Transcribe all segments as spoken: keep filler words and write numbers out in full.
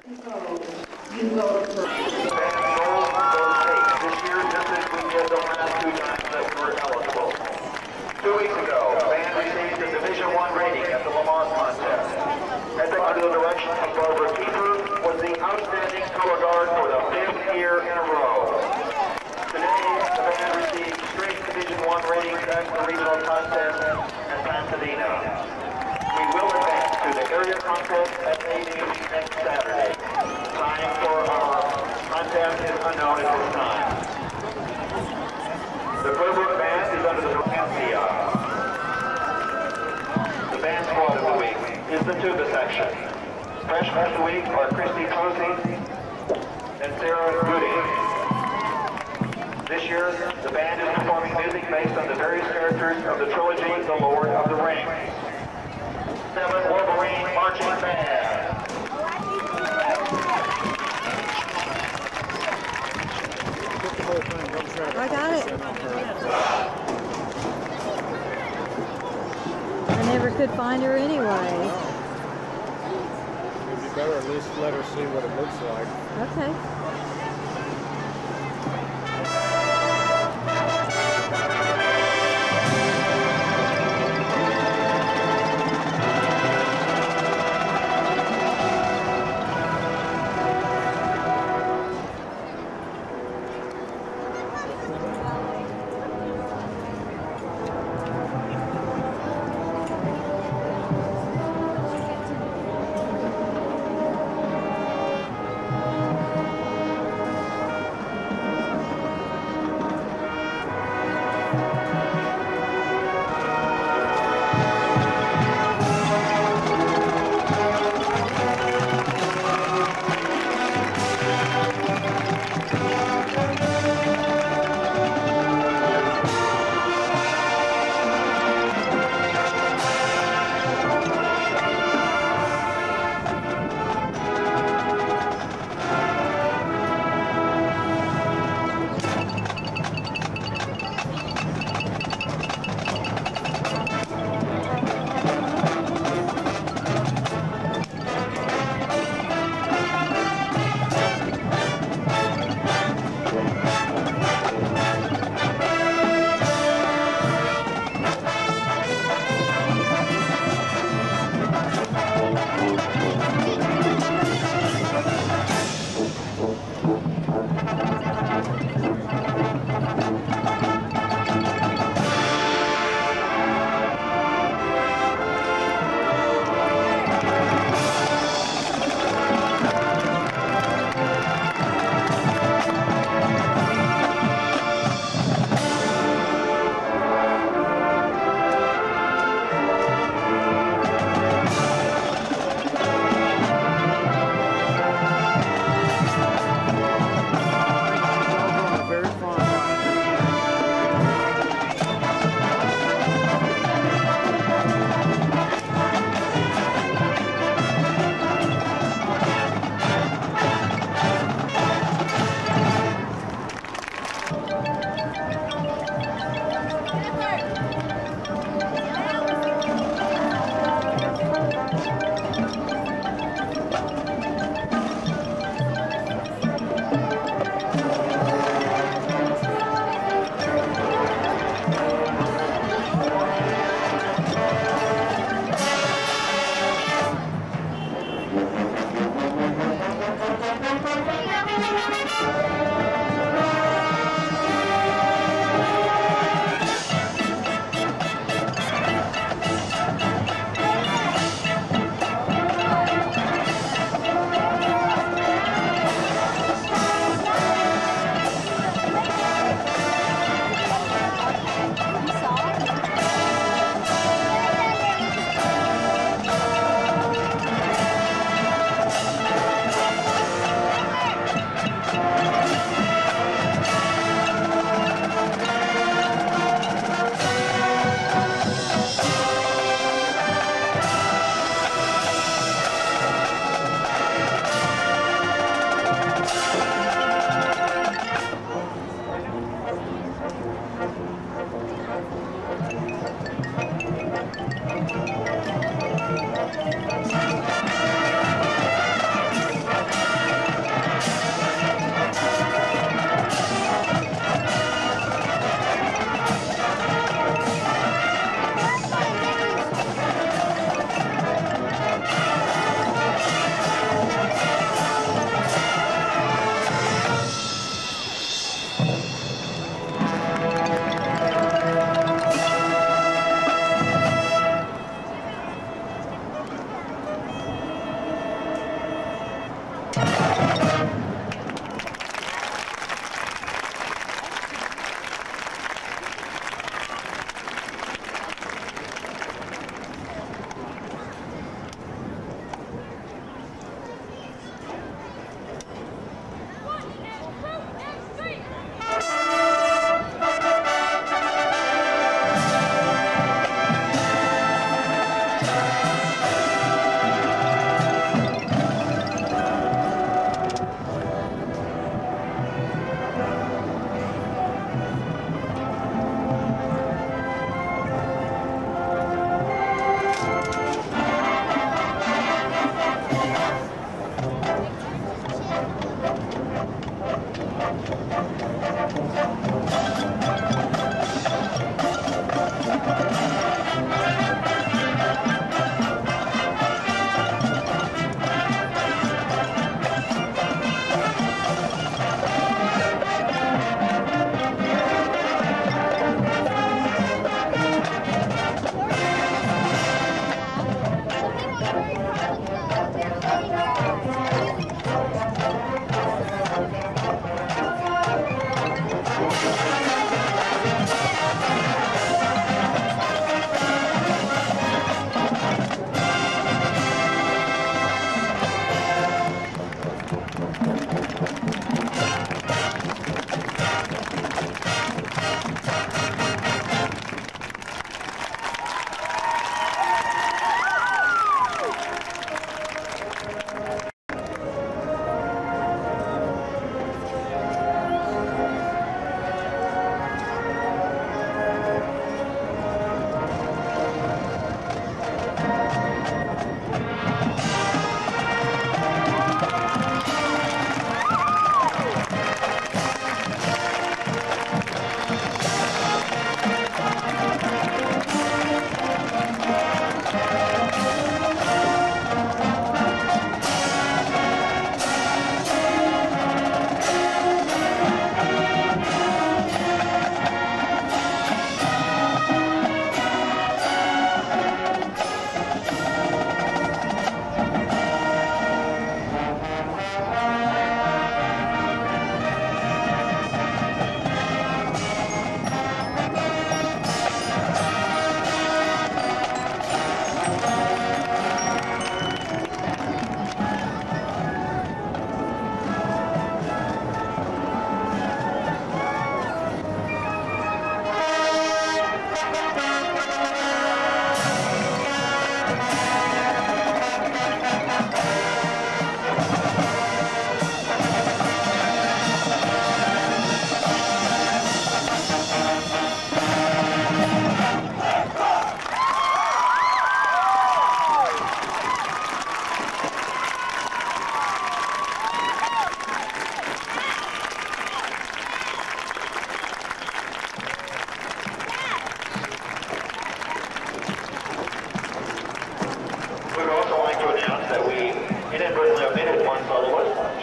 You vote for. This year, just as we did the last two times that we were eligible. Two weeks ago, the band received a Division One rating at the Lamont contest. As under the direction of Barbara Keeper, was the outstanding color guard for the fifth year in a row. Today, the band received straight Division One ratings at the regional contest in Pasadena. We will advance to the area contest at A D next Saturday. Time for our contest is unknown at this time. The Clearbrook band is under the Northampton. The band squad of the week is the tuba section. Freshmen of the week are Christy Posey and Sarah Goody. This year, the band is performing music based on the various characters of the trilogy The Lord of the Rings. Seven Wolverine Marching Band. I got it. I never could find her anyway. It'd be better at least let her see what it looks like. Okay.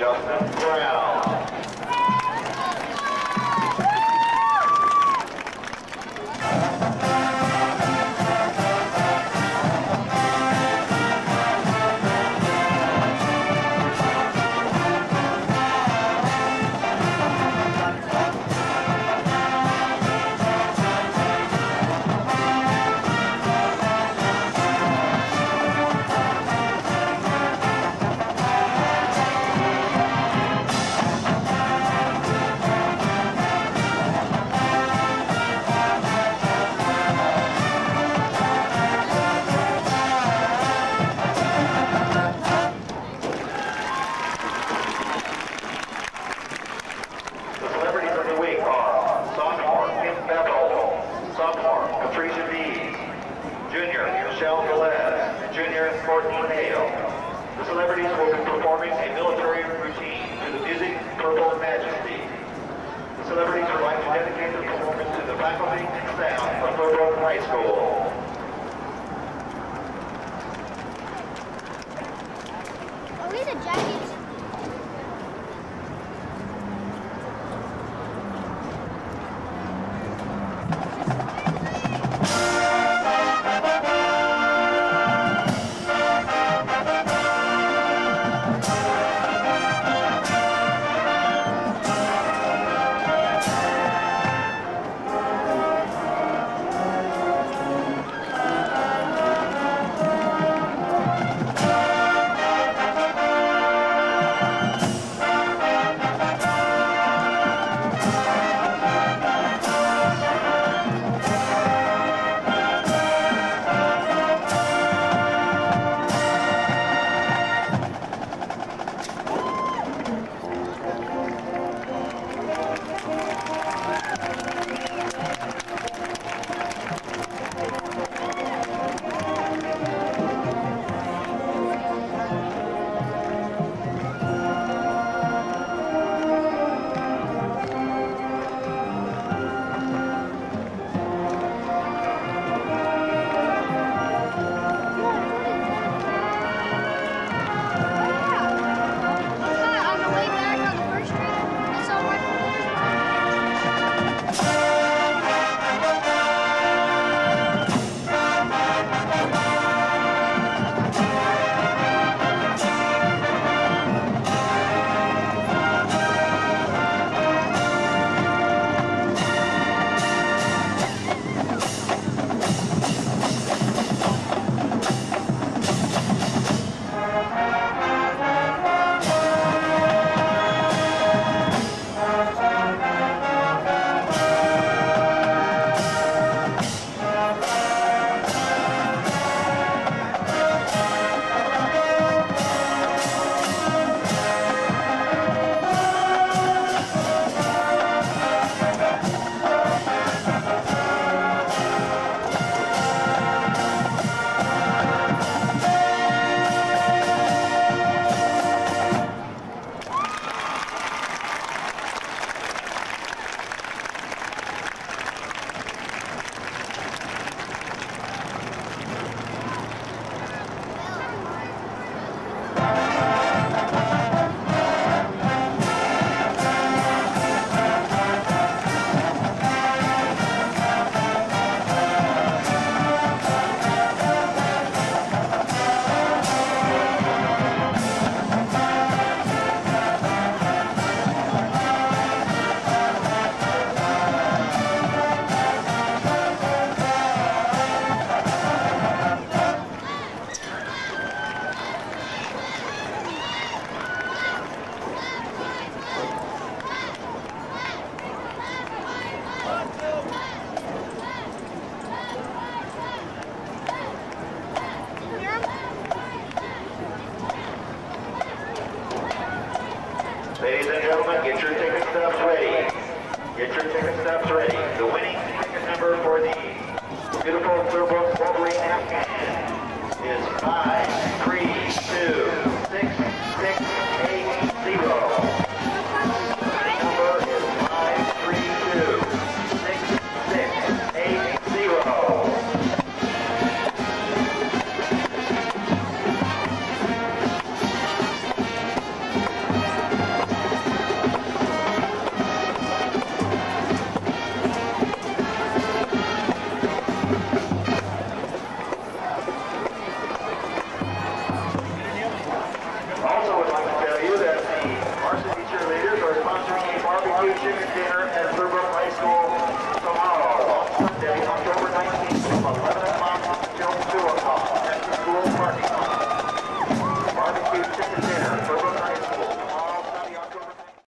Justin Brown. The celebrities will be performing a military routine to the music Purple Majesty. The celebrities would like to dedicate their performance to the faculty and staff of Purple High School. Are we the jackets? Ladies and gentlemen, get your ticket stubs ready. Get your ticket stubs ready. The winning ticket number for the beautiful Clearbrook Wolverine Afghan is five three